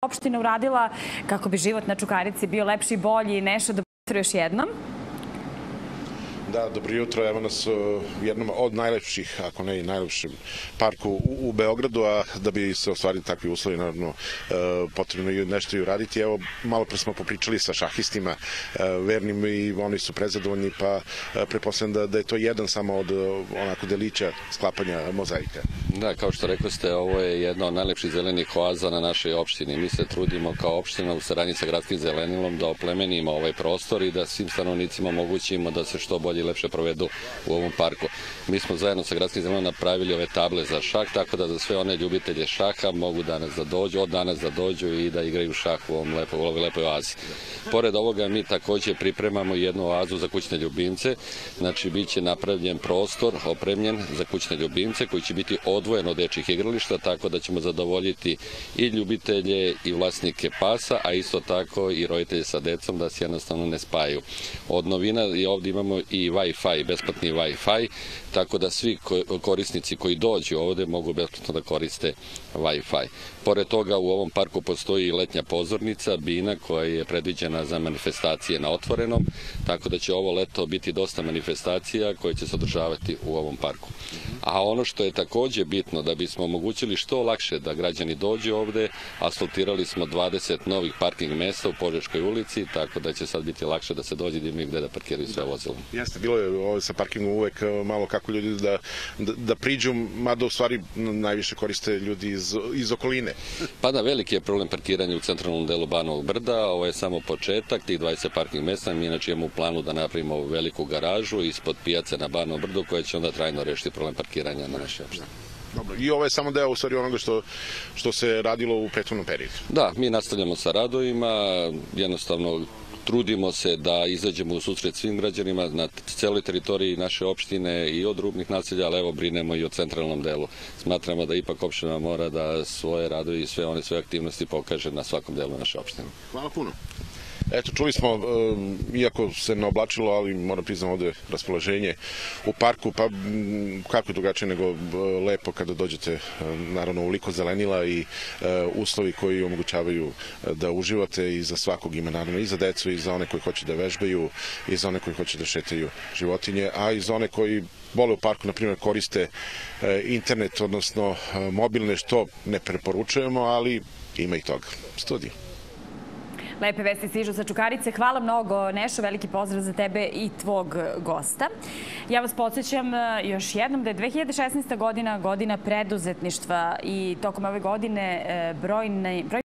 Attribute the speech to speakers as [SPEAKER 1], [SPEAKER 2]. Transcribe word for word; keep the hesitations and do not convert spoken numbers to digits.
[SPEAKER 1] opština uradila kako bi život na Čukarici bio lepši i bolji? Nešo, dobro jutro još jednom.
[SPEAKER 2] Da, dobro jutro. Evo nas u jednom od najlepših, ako ne i najlepšem parku u, u Beogradu, a da bi se ostvarili takvi uslovi, naravno, potrebno je nešto i uraditi. Evo, malo pre smo popričali sa šahistima vernim i oni su prezadovoljni, pa pretpostavljam da, da je to jedan samo od onako delića sklapanja mozaika.
[SPEAKER 3] Da, kao što rekli ste, ovo je jedna od najlepših zelenih oaza na našoj opštini. Mi se trudimo kao opština u saradnji sa gradskim zelenilom da oplemenimo ovaj prostor i da svim stanovnicima omogućimo da se što bolje i lepše provedu u ovom parku. Mi smo zajedno sa gradskim zelenilom napravili ove table za šah, tako da za sve one ljubitelje šaha mogu danas da dođu, od danas da dođu i da igraju šah u ovom lepo, u ovoj lepoj oazi. Pored ovoga mi takođe pripremamo jednu oazu za kućne ljubimce, znači bit će napravljen prostor opremljen za kućne ljubimce koji će biti odvojen od dečjih igrališta, tako da ćemo zadovoljiti i ljubitelje i vlasnike pasa, a isto tako i roditelje sa decom da se jednostavno ne spajaju. Od novina i ovdje imamo i Wi-Fi, besplatni Wi-Fi, tako da svi korisnici koji dođu ovde mogu besplatno da koriste Wi-Fi. Pored toga u ovom parku postoji i letnja pozornica, bina koja je predviđena za manifestacije na otvorenom, tako da će ovo leto biti dosta manifestacija koje će se održavati u ovom parku. A ono što je takođe bitno, da bismo omogućili što lakše da građani dođu ovde, asfaltirali smo dvadeset novih parking mesta u Požeškoj ulici, tako da će sad biti lakše da se dođe da imaju gde da parkiraju sve vozila.
[SPEAKER 2] Jeste, bilo je ovde sa parkingom uvek malo kako ljudi da, da, da priđu, mada u stvari najviše koriste ljudi iz, iz okoline.
[SPEAKER 3] Pa da, veliki je problem parkiranja u centralnom delu Banovog brda, ovo je samo početak, tih dvadeset parking mesta, mi inače imamo u planu da napravimo veliku garažu ispod pijace na Banovom brdu koja će onda trajno rešiti problem parkiranja na našoj opštini.
[SPEAKER 2] Dobro. I ovo je samo deo u stvari onoga što, što se radilo u prethodnom periodu.
[SPEAKER 3] Da, mi nastavljamo sa radovima, jednostavno trudimo se da izađemo u susret svim građanima na celoj teritoriji naše opštine i od rubnih naselja, ali evo brinemo i o centralnom delu. Smatramo da ipak opština mora da svoje radovi i sve one svoje aktivnosti pokaže na svakom delu naše opštine.
[SPEAKER 2] Hvala puno. Eto, čuli smo, iako se ne oblačilo, ali moram priznam ovde raspoloženje u parku, pa kako je drugačije nego lepo kada dođete, naravno, u liko zelenila i uslovi koji omogućavaju da uživate i za svakog ima, naravno, i za decu i za one koji hoće da vežbaju i za one koji hoće da šetaju životinje, a i za one koji vole u parku, na primjer, koriste internet, odnosno mobilne, što ne preporučujemo, ali ima i toga. Studij.
[SPEAKER 1] Lepe vesti stižu sa Čukarice. Hvala mnogo, Nešo, veliki pozdrav za tebe i tvog gosta. Ja vas podsjećam još jednom da je dve hiljade šesnaesta godina godina preduzetništva i tokom ove godine brojne